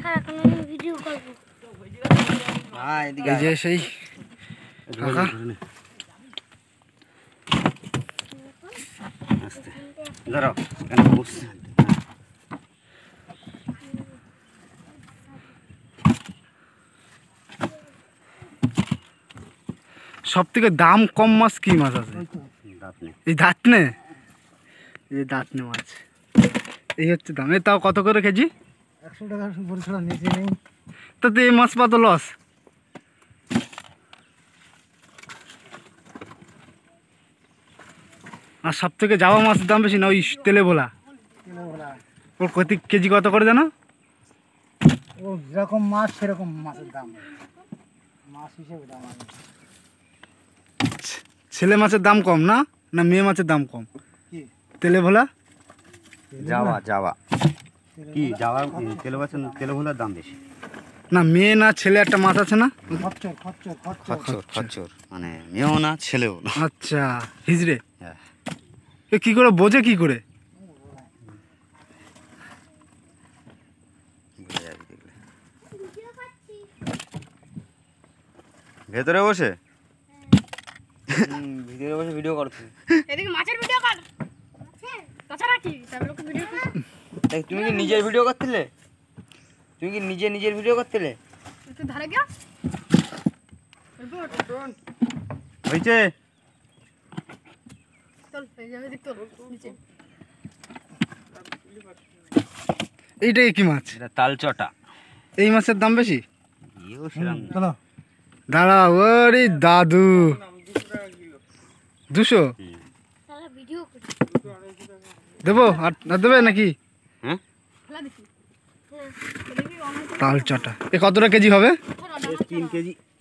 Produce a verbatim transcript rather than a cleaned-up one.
এই যে সেই কাকা দাঁড়াও কেন বসছে সব থেকে দাম কম মাছ কি মাছ আছে? এই দাঁতনে, এই দাঁতনে মাছ এই হচ্ছে দাম। এ তাও কত করে কেজি? একশো টাকা বলছিল নিচে নেই। তাতে এই মাছ পাতো লস। আর সব থেকে যাওয়া মাছের দাম বেশি না ওই তেলে ভোলা? ওর কত কেজি কত করে জানো? ও যেরকম মাছ সেরকম মাছের দাম, মাছ হিসেবে দাম। ছেলে মাছের দাম কম না না মেয়ে মাছের দাম কম? তেলে ভোলা যাওয়া যাওয়া কি যাওয়া তেলে মাছের তেলে ভোলার দাম বেশি না? মেয়ে না ছেলে একটা মাছ আছে না? খচ্চর খচ্চর খচ্চর খচ্চর মানে মেয়েও না ছেলেও না। আচ্ছা হিজড়ে। হ্যাঁ এ কি করে বোঝে কি করে? ভেতরে বসে ভিতরে বসে ভিডিও করছো? এদিকে মাছের ভিডিও কর। তাছাড়া কি তাহলে লোক ভিডিও কর। তুমি কি নিজের ভিডিও করছিলে? তুমি কি নিজে নিজের ভিডিও করছিলে? তুই ধারে গিয়া হইছে চল এই যাবে দেখ তোর নিচে। এইটাই কি মাছ? এটা তালচটা। এই মাছের দাম বেশি? ইও সেরাম চলো দাঁড়া ওরে দাদু দুশো দেবো আর আর দেবে নাকি? হ্যাঁ তাল চটা এ কতটা কেজি হবে? তিন কেজি।